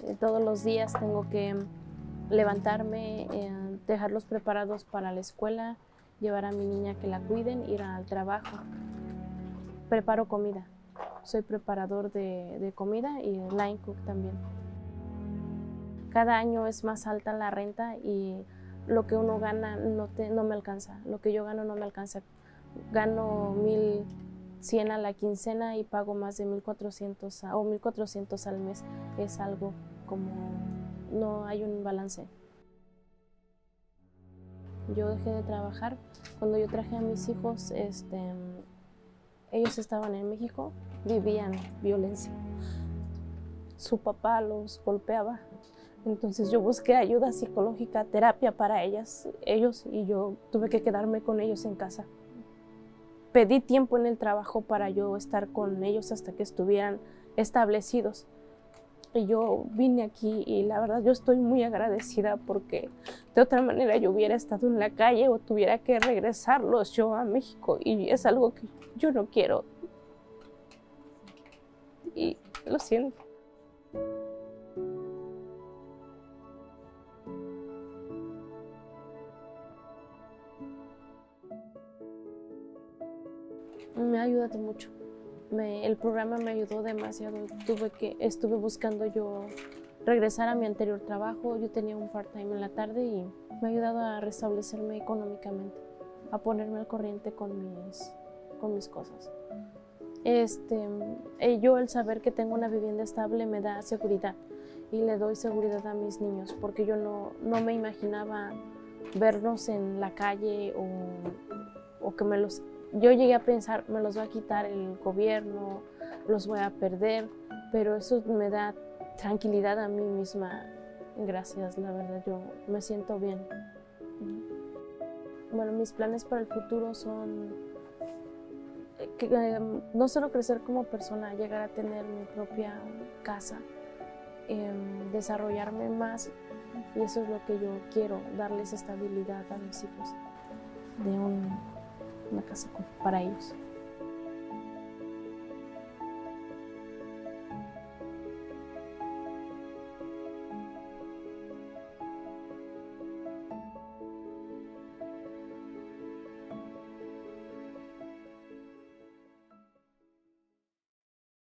Todos los días tengo que levantarme, dejarlos preparados para la escuela, llevar a mi niña que la cuiden, ir al trabajo. Preparo comida. Soy preparador de comida y line cook también. Cada año es más alta la renta y lo que uno gana no me alcanza. Lo que yo gano no me alcanza. Gano 1,100 a la quincena y pago más de 1,400 o 1,400 al mes. Es algo como no hay un balance. Yo dejé de trabajar cuando yo traje a mis hijos. Ellos estaban en México, vivían violencia. Su papá los golpeaba. Entonces yo busqué ayuda psicológica, terapia para ellos, y yo tuve que quedarme con ellos en casa. Pedí tiempo en el trabajo para yo estar con ellos hasta que estuvieran establecidos. Y yo vine aquí y la verdad yo estoy muy agradecida porque de otra manera yo hubiera estado en la calle o tuviera que regresarlos yo a México y es algo que yo no quiero. Y lo siento. Me ha ayudado mucho. El programa me ayudó demasiado. Estuve buscando yo regresar a mi anterior trabajo. Yo tenía un part-time en la tarde y me ha ayudado a restablecerme económicamente, a ponerme al corriente con mis cosas. Yo el saber que tengo una vivienda estable me da seguridad y le doy seguridad a mis niños porque yo no me imaginaba vernos en la calle o que yo llegué a pensar, me los va a quitar el gobierno, los voy a perder, pero eso me da tranquilidad a mí misma. Gracias, la verdad, yo me siento bien. Bueno, mis planes para el futuro son no solo crecer como persona, llegar a tener mi propia casa, desarrollarme más, y eso es lo que yo quiero, darles estabilidad a mis hijos, de una casa para ellos.